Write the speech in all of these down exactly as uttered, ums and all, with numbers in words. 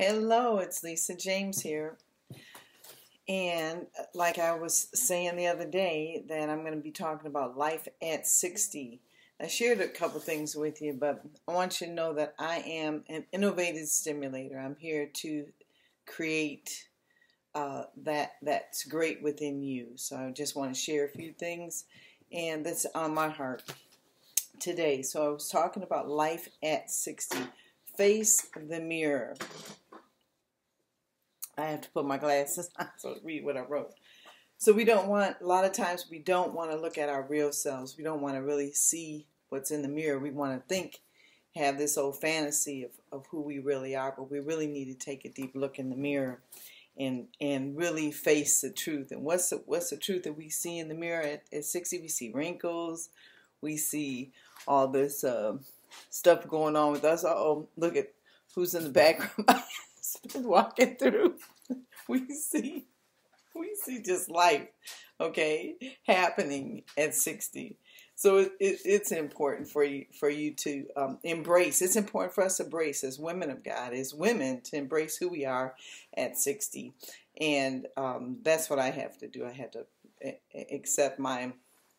Hello, it's Lisa James here. And like I was saying the other day, that I'm going to be talking about life at sixty. I shared a couple things with you, but I want you to know that I am an innovative stimulator. I'm here to create uh, that that's great within you. So I just want to share a few things, and that's on my heart today. So I was talking about life at sixty. Face the mirror. I have to put my glasses on so to read what I wrote. So we don't want, a lot of times we don't want to look at our real selves. We don't want to really see what's in the mirror. We want to think, have this old fantasy of, of who we really are, but we really need to take a deep look in the mirror and and really face the truth. And what's the, what's the truth that we see in the mirror at, at sixty? We see wrinkles. We see all this uh, stuff going on with us. Uh-oh, look at who's in the background. Been walking through. We see, we see just life, okay, happening at sixty. So it, it, it's important for you for you to um, embrace. It's important for us to embrace as women of God, as women, to embrace who we are at sixty, and um, that's what I have to do. I have to accept my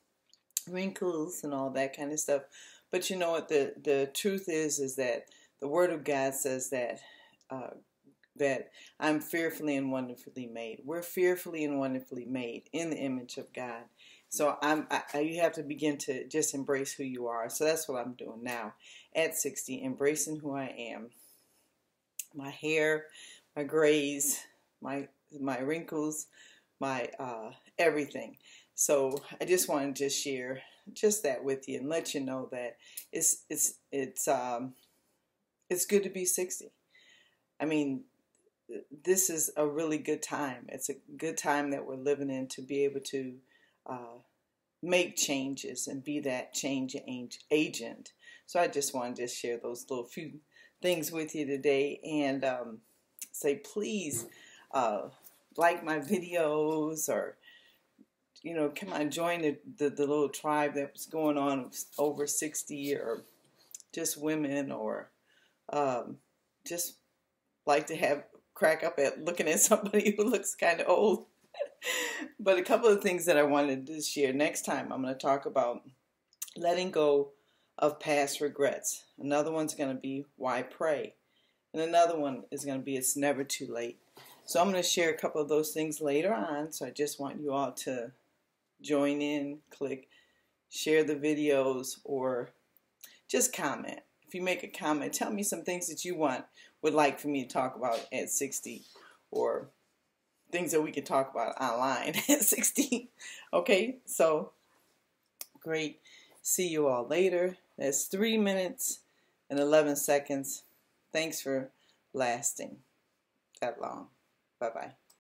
wrinkles and all that kind of stuff. But you know what? The the truth is, is that the Word of God says that. Uh, that I'm fearfully and wonderfully made. We're fearfully and wonderfully made in the image of God. So I'm, I, you have to begin to just embrace who you are. So that's what I'm doing now at sixty, embracing who I am. My hair, my grays, my my wrinkles, my uh, everything. So I just wanted to share just that with you and let you know that it's it's it's um it's good to be sixty. I mean, this is a really good time. It's a good time that we're living in to be able to uh, make changes and be that change agent. So I just wanted to share those little few things with you today, and um, say please uh, like my videos, or you know, come on, join the, the, the little tribe that's going on over sixty, or just women, or um, just like to have crack up at looking at somebody who looks kind of old. But a couple of things that I wanted to share. Next time I'm going to talk about letting go of past regrets. Another one's going to be why pray. And another one is going to be it's never too late. So I'm going to share a couple of those things later on. So I just want you all to join in, click, share the videos, or just comment. If you make a comment, tell me some things that you want, would like for me to talk about at sixty, or things that we can talk about online at sixty. Okay, so great. See you all later. That's three minutes and eleven seconds. Thanks for lasting that long. Bye-bye.